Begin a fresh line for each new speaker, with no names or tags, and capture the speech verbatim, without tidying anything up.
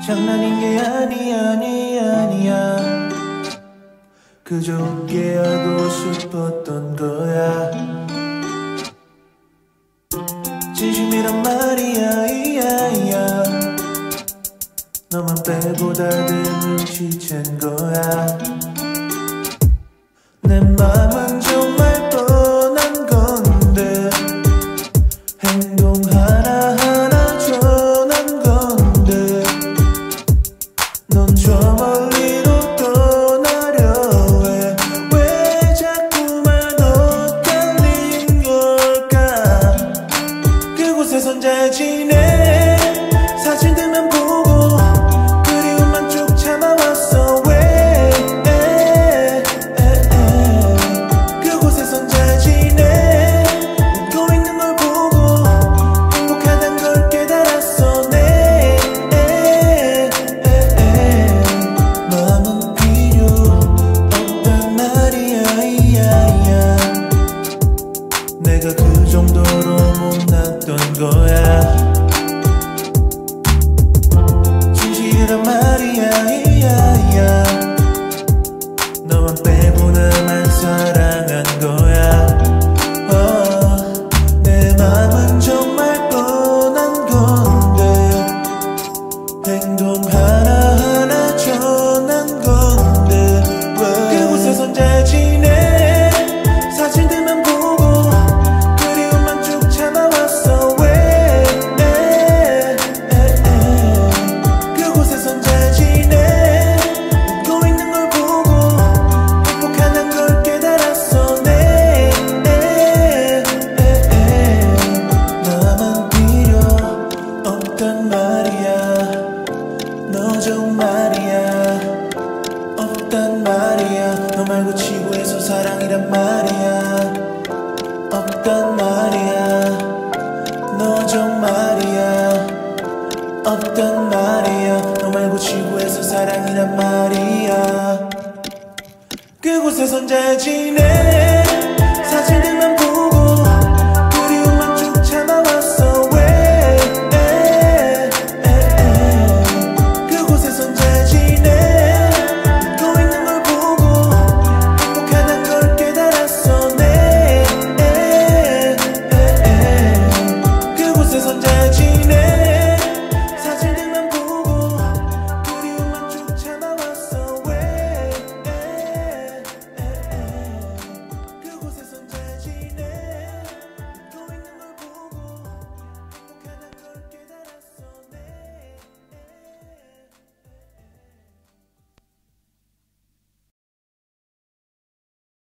장난인 게 아니 아니 아니야. 그저 웃게 하고 싶었던 거야. 진심이란 말이야 이야 이야. 너만 빼고 다들 눈치챈 거야. 내 맘은 정말 뻔한 건데 행동 하나하나 전한 건데 넌 저 멀리로 떠나려 해. 왜 자꾸만 엇갈린 걸까. 그곳에선 잘 지내. 사진들만 보고 그리움만 쭉 참아왔어. 왜 그곳에선 잘 지내. 웃고 있는 걸 보고 행복하단 걸 깨달았어. 내 마음은 필요 없단 말이야 이야야. 내가 그 정도로 못났던 거야. 진실이란 말이야 이야야. 너만 빼고 나만 사랑한 거야. 어, 내 맘은 정말 뻔한 건데 행동 하나하나 전한 건데 왜 그곳에선 잘 지내. 사진들만 보고 그리움만 쭉 참아왔어. 왜 그곳에선 잘 지내. 웃고 있는 걸 보고 행복하단 걸 깨달았어. 내 나만 필요 없단 말이야. 너 정말이야 없단 말이야. 너 말고 지구에서 사랑이란 말이야 없단 말이야. 너 정말이야 없단 말이야. 너 말고 지구에서 사랑이란 말이야. 그곳에선 잘 지내.